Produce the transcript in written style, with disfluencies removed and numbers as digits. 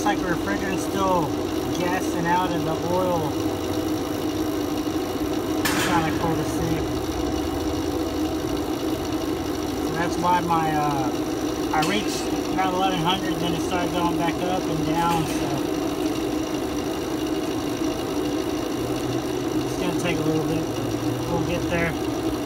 like the refrigerant's still gassing out in the oil. It's kind of cool to see. So that's why my I reached about 1100, then it started going back up and down. So it's gonna take a little bit. We'll get there.